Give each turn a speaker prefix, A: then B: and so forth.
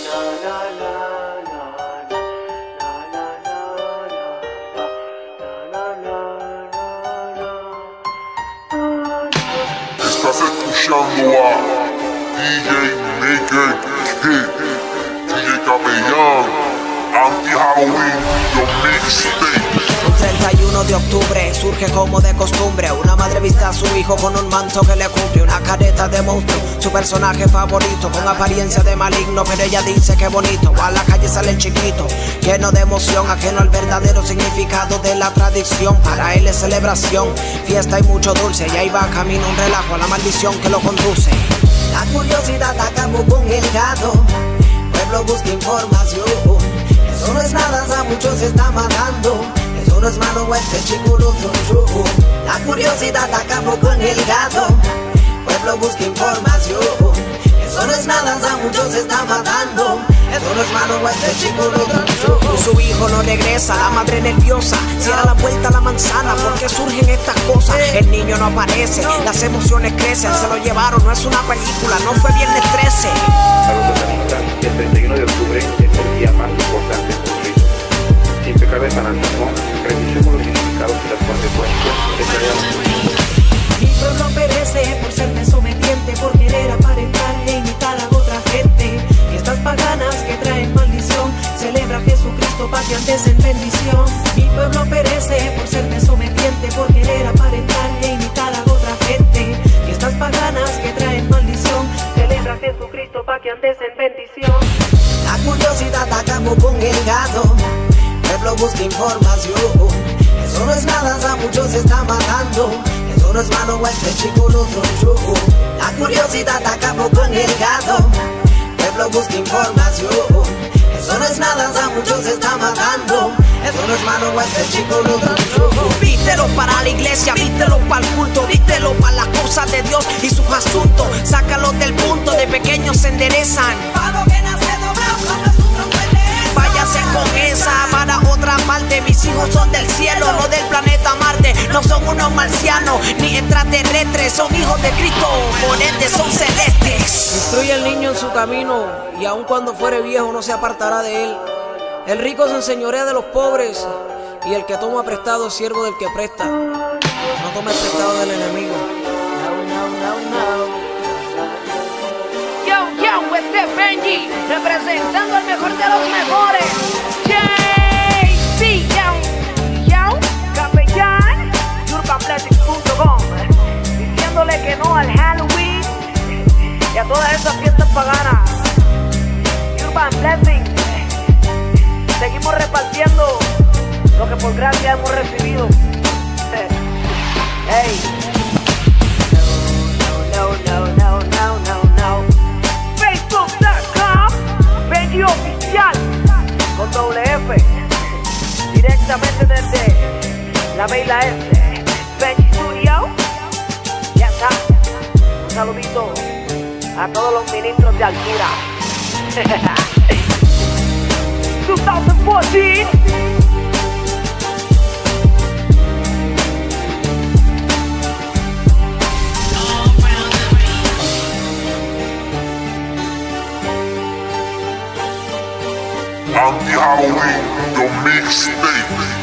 A: Estás escuchando a DJ Naked Kid, DJ Capellán, Anti-Halloween, The Mixtape.
B: Un 31 de octubre surge como de costumbre. Una madre viste a su hijo con un manto que le cumple, una careta de monstruo, su personaje favorito, con apariencia de maligno, pero ella dice que bonito. A la calle sale el chiquito, lleno de emoción, ajeno al verdadero significado de la tradición. Para él es celebración, fiesta y mucho dulce, y ahí va camino un relajo a la maldición que lo conduce. La curiosidad acabó con el gato, pueblo busca información. Eso no es nada, a muchos se está matando. Eso no es malo, este chico lo tronchó. La curiosidad acabó con el gato, pueblo busca información. Eso no es nada, a muchos se está matando. Eso no es malo, este chico lo tronchó. Su hijo no regresa, la madre nerviosa cierra la vuelta a la manzana. porque surgen estas cosas? El niño no aparece, las emociones crecen. Se lo llevaron, no es una película, no fue viernes 13.
C: A los satanistas, el 31 de octubre es el día más importante de su rito. Sin pecar de fanatismo, revisemos los significados y las consecuencias de cada uno.
D: Mi pueblo perece por ser desobediente, por querer aparentar e imitar a otra gente. Fiestas paganas que traen maldición, celebra a Jesucristo para que andes en bendición. Mi pueblo perece por ser desobediente, por querer aparentar e imitar a otra gente. Fiestas paganas que traen maldición, celebra a Jesucristo para que andes en bendición.
B: La curiosidad acabó con el gato, pueblo busca información. Eso no es nada, a muchos se está matando. Eso no es malo, este chico lo tronchó. La curiosidad acabó con el gato, pueblo busca información. Eso no es nada, a muchos se está matando. Eso no es malo, este chico lo tronchó. Vístelo para la iglesia, vístelo para el culto, vístelo para las cosas de Dios y sus asuntos. Sácalos del punto, de pequeños se enderezan. Váyase con esa para otra parte. Mis hijos son del cielo, no del planeta Marte. No son unos marcianos ni extraterrestres, son hijos de Cristo, por ende son celestes. Instruye al niño en su camino, y aun cuando fuere viejo no se apartará de él. El rico se enseñorea de los pobres, y el que toma prestado es siervo del que presta. No tomes prestado del enemigo.
E: Yo, este es Benji, representando al mejor de los mejores. JC, yo, Capellán, UrbanBlessings.com, diciéndole que no al Halloween y a todas esas fiestas paganas. Urban Blessings, seguimos repartiendo lo que por gracia hemos recibido. Hey. No. Facebook.com, Benji Oficial, con doble F, directamente desde la B y la S, Benji Studio. Ya está, un saludito a todos los ministros de altura. 2014.
A: Anti-Halloween, The Mixtape.